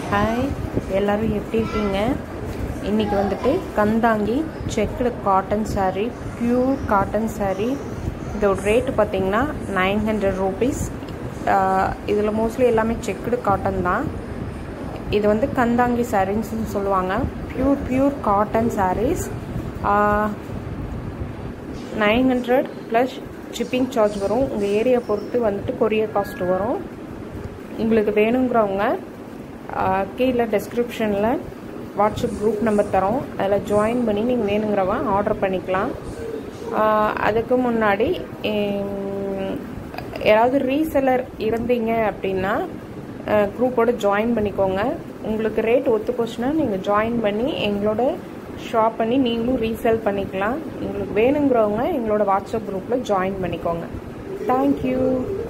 Hi, எல்லோரும் எப்படி இருக்கீங்க? இன்றைக்கி வந்துட்டு Kandangi checked cotton sari, pure cotton sari. இதோட ரேட்டு பார்த்திங்கன்னா 900 rupees. இதில் மோஸ்ட்லி எல்லாமே செக்குடு காட்டன் தான். இது வந்து கந்தாங்கி சாரீஸ்ன்னு சொல்லுவாங்க. Pure cotton saris. 900 plus shipping charge வரும். உங்கள் ஏரியா பொறுத்து வந்துட்டு கொரியர் காஸ்ட் வரும். உங்களுக்கு வேணுங்கிறவங்க கீழே டெஸ்கிரிப்ஷனில் வாட்ஸ்அப் குரூப் நம்பர் தரோம். அதில் ஜாயின் பண்ணி நீங்கள் வேணுங்கிறவங்க ஆர்டர் பண்ணிக்கலாம். அதுக்கு முன்னாடி யாராவது ரீசெல்லர் இருந்தீங்க அப்படின்னா குரூப்போட ஜாயின் பண்ணிக்கோங்க. உங்களுக்கு ரேட் ஒத்து போச்சுன்னா நீங்கள் ஜாயின் பண்ணி எங்களோட ஷாப் பண்ணி நீங்களும் ரீசெல் பண்ணிக்கலாம். உங்களுக்கு வேணுங்கிறவங்க எங்களோட வாட்ஸ்அப் குரூப்பில் ஜாயின் பண்ணிக்கோங்க. தேங்க்யூ.